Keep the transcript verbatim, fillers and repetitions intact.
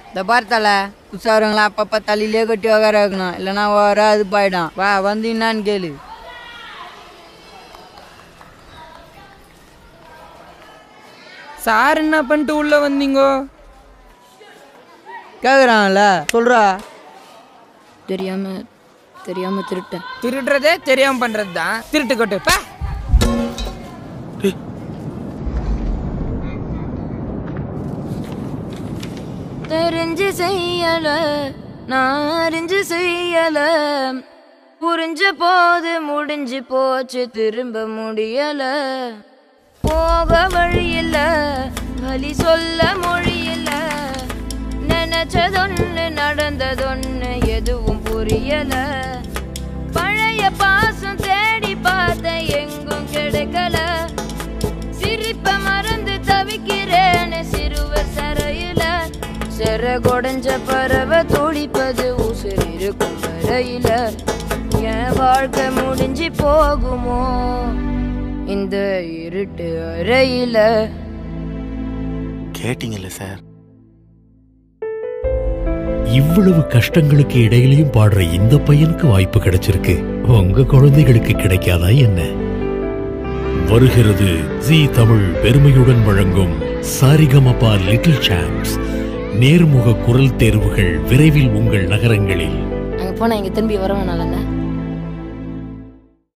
இந்த பார்த்தால உஷாருங்களா அப்பப்போ தலையிலே கட்டி உக்கார வைக்கணும், இல்லைன்னா வர அது போயிடும். வா வந்து என்னான்னு கேளு. சார் என்ன பண்ணிட்டு உள்ள வந்தீங்கோ? கேக்குறாங்கல்ல சொல்றா. தெரியாம தெரியாம திருட்டேன். திருடுறதே தெரியாம பண்றது தான் திருட்டு கொட்டுப்பா. தெரிஞ்சு செய்யல நான் அறிஞ்சு செய்யல, புரிஞ்ச போது முடிஞ்சு போச்சு திரும்ப முடியல. போக வழி இல்ல வழி சொல்ல மொழி இல்ல, நினைச்சதொன்னு நடந்ததொன்னு எதுவும் புரியல. பழைய பாசம் தேடி பார்த்த எங்கும் கிடைக்கல, சிரிப்ப மறந்து தவிக்கிறேன்னு சிறுவர் சரையில. சிற கொடைஞ்ச பறவை துடிப்பது உசுர் இருக்கும் வரையில. என் வாழ்க்கை முடிஞ்சு போகுமோ இந்த இருட்டு அறையில. கேட்டீங்கல்ல சார், இவ்வளவு கஷ்டங்களுக்கு இடையிலையும் பாடுற இந்த பையனுக்கு வாய்ப்பு கிடைச்சிருக்கு, உங்க குழந்தைகளுக்கு கிடைக்காதா என்ன? வருகிறது ஜீ தமிழ் பெருமையுடன் வழங்கும் சாரிகமபா லிட்டில் சாம்ப்ஸ் நேர்முக குரல் தேர்வுகள் விரைவில் உங்கள் நகரங்களில். அங்க போனா இங்க திரும்பி வர வேணாம்.